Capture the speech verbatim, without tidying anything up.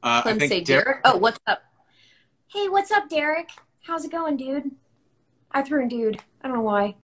Uh, I Clem say think Derek. Derek. Oh, what's up? Hey, what's up, Derek? How's it going, dude? I threw in dude. I don't know why.